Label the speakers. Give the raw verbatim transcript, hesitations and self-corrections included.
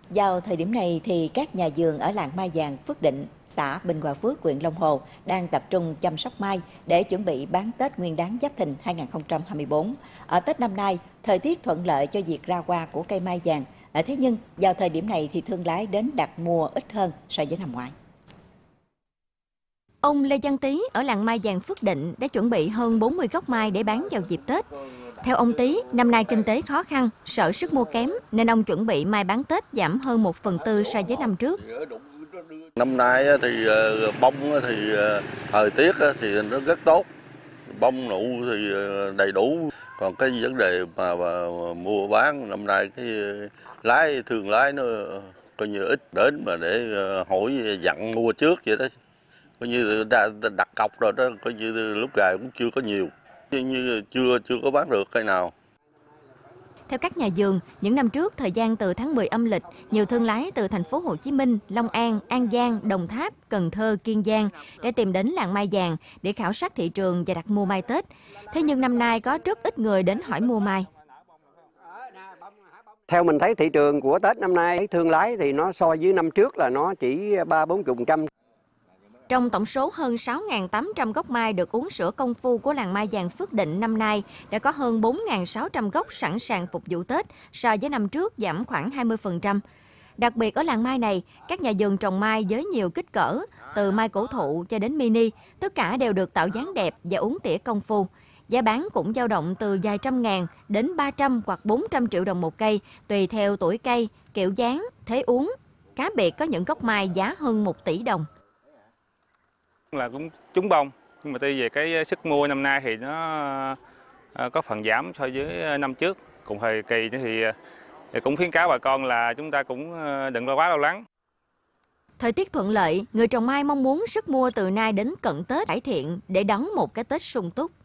Speaker 1: Vào thời điểm này thì các nhà vườn ở làng Mai Vàng, Phước Định, xã Bình Hòa Phước, huyện Long Hồ đang tập trung chăm sóc mai để chuẩn bị bán Tết Nguyên đán Giáp Thìn hai nghìn không trăm hai mươi tư. Ở Tết năm nay, thời tiết thuận lợi cho việc ra hoa của cây mai vàng. Thế nhưng vào thời điểm này thì thương lái đến đặt mua ít hơn so với năm ngoái.
Speaker 2: Ông Lê Văn Tý ở làng Mai Vàng Phước Định đã chuẩn bị hơn bốn mươi gốc mai để bán vào dịp Tết. Theo ông Tý, năm nay kinh tế khó khăn, sợ sức mua kém nên ông chuẩn bị mai bán Tết giảm hơn một phần tư so với năm trước.
Speaker 3: Năm nay thì bông thì thời tiết thì nó rất tốt, bông nụ thì đầy đủ. Còn cái vấn đề mà, mà mua bán năm nay cái lái thường lái nó coi như ít đến mà để hỏi dặn mua trước vậy đó. Coi như đã đặt cọc rồi đó, coi như lúc gài cũng chưa có nhiều, như chưa chưa có bán được cây nào.
Speaker 2: Theo các nhà vườn, những năm trước thời gian từ tháng mười âm lịch, nhiều thương lái từ thành phố Hồ Chí Minh, Long An, An Giang, Đồng Tháp, Cần Thơ, Kiên Giang đã tìm đến làng Mai Vàng để khảo sát thị trường và đặt mua mai Tết. Thế nhưng năm nay có rất ít người đến hỏi mua mai.
Speaker 4: Theo mình thấy thị trường của Tết năm nay, thương lái thì nó so với năm trước là nó chỉ ba bốn mươi phần trăm.
Speaker 2: Trong tổng số hơn sáu nghìn tám trăm gốc mai được uống sữa công phu của làng Mai Vàng Phước Định năm nay, đã có hơn bốn nghìn sáu trăm gốc sẵn sàng phục vụ Tết, so với năm trước giảm khoảng hai mươi phần trăm. Đặc biệt ở làng mai này, các nhà vườn trồng mai với nhiều kích cỡ, từ mai cổ thụ cho đến mini, tất cả đều được tạo dáng đẹp và uống tỉa công phu. Giá bán cũng dao động từ vài trăm ngàn đến ba trăm hoặc bốn trăm triệu đồng một cây, tùy theo tuổi cây, kiểu dáng, thế uống. Cá biệt có những gốc mai giá hơn một tỷ đồng.
Speaker 5: Là cũng trúng bông, nhưng mà tuy về cái sức mua năm nay thì nó có phần giảm so với năm trước. Cùng thời kỳ thì, thì cũng khuyến cáo bà con là chúng ta cũng đừng lo quá lo lắng.
Speaker 2: Thời tiết thuận lợi, người trồng mai mong muốn sức mua từ nay đến cận Tết cải thiện để đón một cái Tết sung túc.